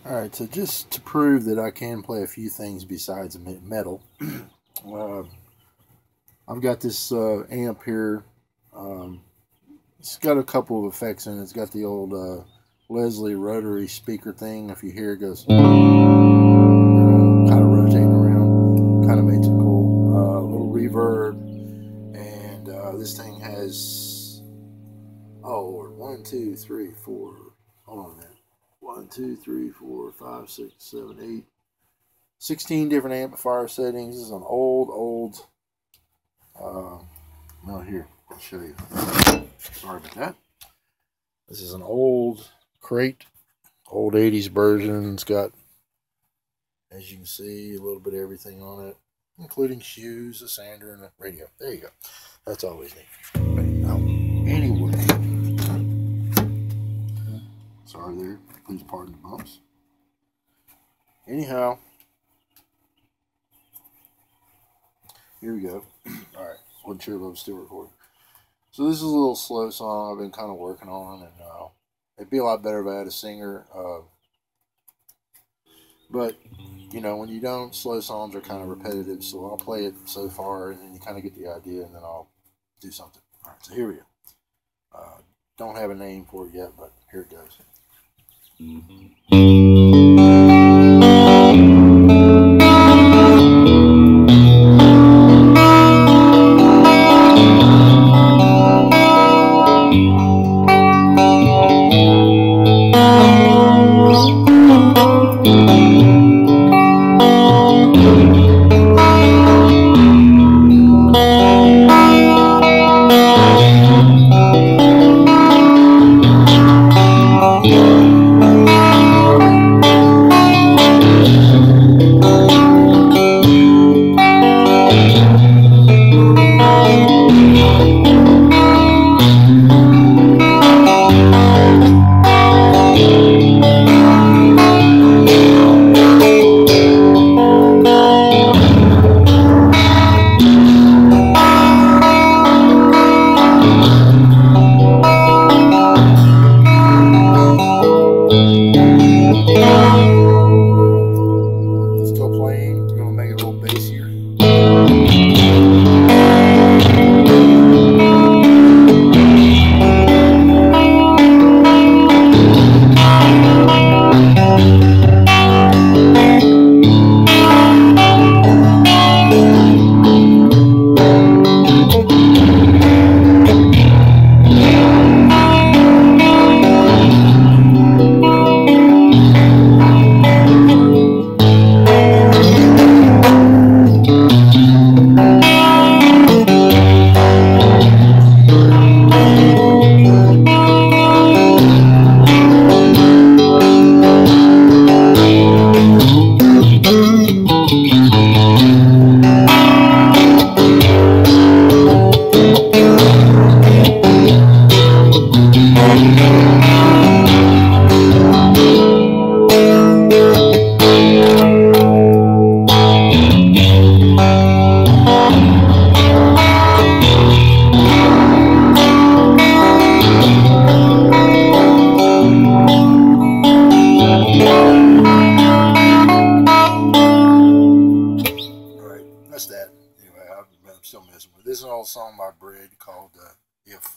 Alright, so just to prove that I can play a few things besides metal, I've got this amp here. It's got a couple of effects in it. It's got the old Leslie rotary speaker thing. If you hear it goes kind of rotating around, kind of makes it cool. A little reverb, and this thing has, oh Lord, 1, 2, 3, 4. Hold on a minute. 1, 2, 3, 4, 5, 6, 7, 8, 16 different amplifier settings. This is an old, no, here, I'll show you. Sorry about that. This is an old crate, old 80s version. It's got, as you can see, a little bit of everything on it, including shoes, a sander, and a radio. There you go. That's always neat. But now, anyway, sorry there. Please pardon the bumps. Anyhow, here we go. Alright, wasn't sure if I was still recording. So this is a little slow song I've been kind of working on, and it'd be a lot better if I had a singer. But, you know, when you don't, slow songs are kind of repetitive, so I'll play it so far, and then you kind of get the idea, and then I'll do something. Alright, so here we go. Don't have a name for it yet, but here it goes. That's that. Anyway, I'm still messing with it. This is an old song by Bread called If.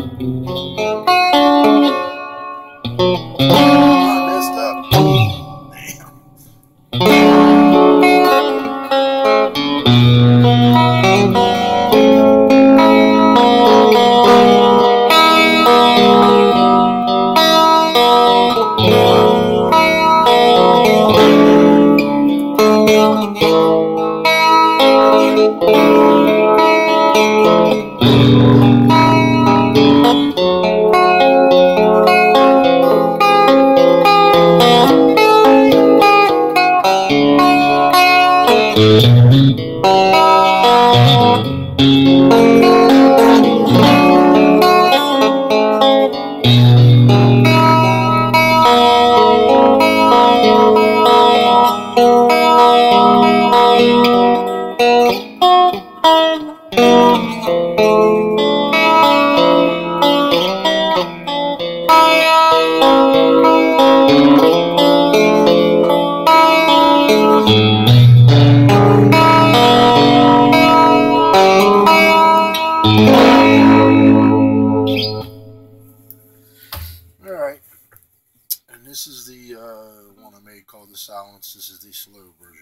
I messed up. Alright, and this is the one I made called The Silence. This is the slow version.